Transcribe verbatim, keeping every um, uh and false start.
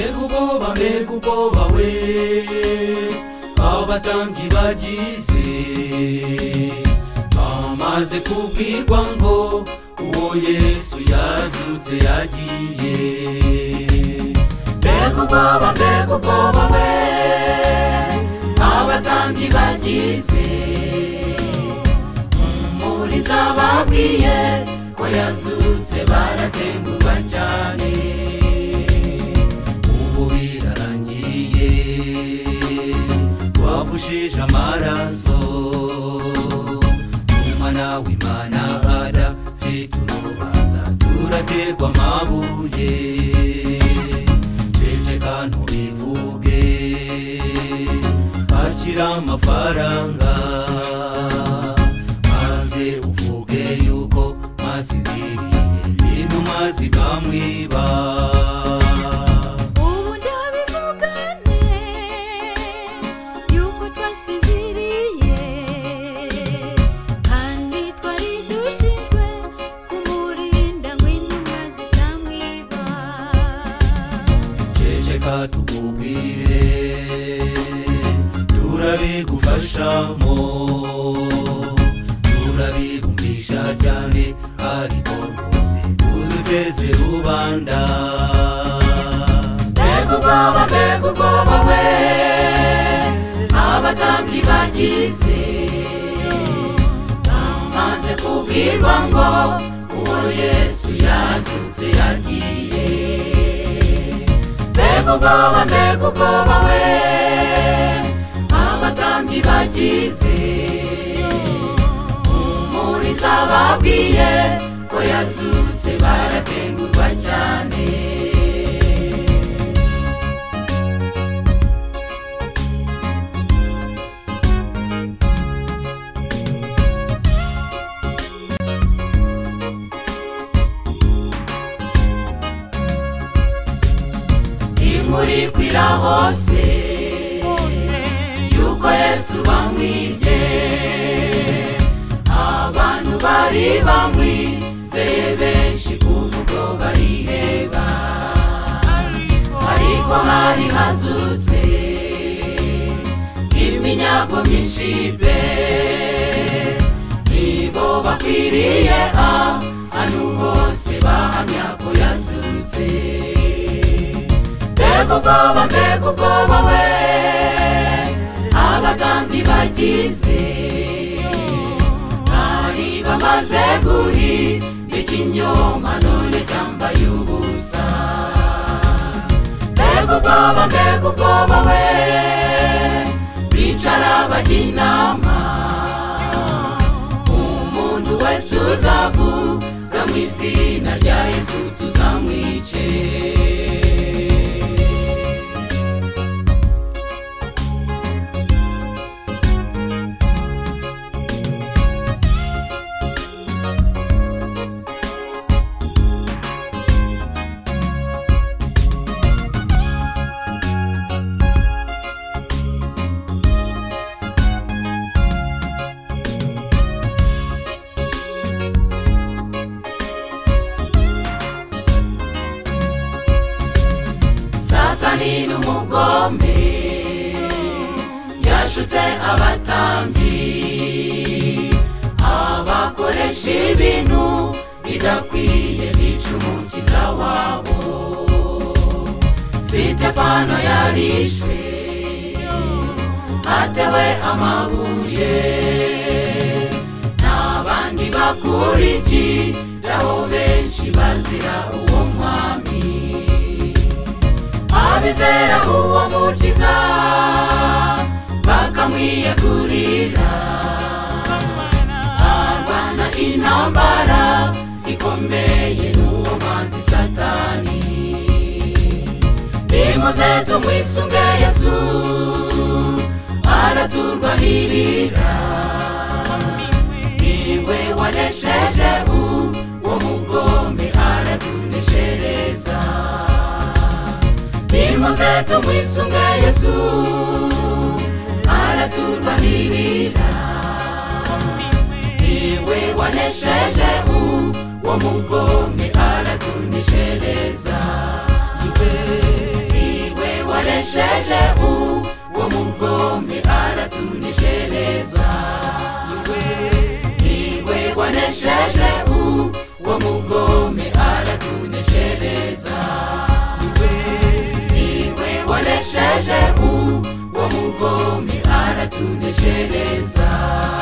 Mekuboba mekuboba we abatambyi bagize bamaze kubwirwa ngo uwo Yesu yazutse yagiye. Mekuboba mekuboba we abatambyi bagize umurinzi ababwiye ko yazutse baratengurwa cyane. Wavushije amaraso umwana w'Imana adafite urubanza turaterwa amabuye. Ceceka ntubivuge akira amafaranga maze uvuge yuko mwasiziriye intumwa zikamwiba. Tukubwire turabigufashamo turabigumvisha cyane ariko rwose tuduteze rubanda. Mekuboba mekuboba we abatambyi bagize bamaze kubwirwa ngo uwo Yesu yazutse yagiye. Mekuboba mekuboba we abatambyi bagize umurinzi ababwiye ko yazutse baratengurwa cyane. Muri kwira hose yuko Yesu bamwibye abantu bari bamwizeye benshi kuvuga bariheba ariko hari hazutse iminyago myinshi be nibo bakwiriye ahantu hose bahamya ko yazutse. Mekuboba mekuboba we abatambyi bagize bari bamaze guhinda ikinyoma none cyambaye ubusa. Mekuboba mekuboba we bicara bajya inama umuntu wese uzavuga mu izina rya Yesu tuzamwice. Satani n'umugome yashutse abatambyi abakoresha ibintu bidakwiye bica umukiza wabo. Sitefano yarishwe atewe amabuye n'abandi bakurikiraho benshi bazira uwo mwami. Abizera uwo mukiza bakamwiyegurira arwana intambara ikomeye n'uwo mwanzi Satani. Nimuze tumwisunge Yesu araturwanirira niwe wanesheje uwo mugome aratuneshereza. Nimuze tumwisunge Yesu araturwanirira niwe wanesheje uwo mugome aratuneshereza. Niwe wanesheje uwo mugome aratuneshereza.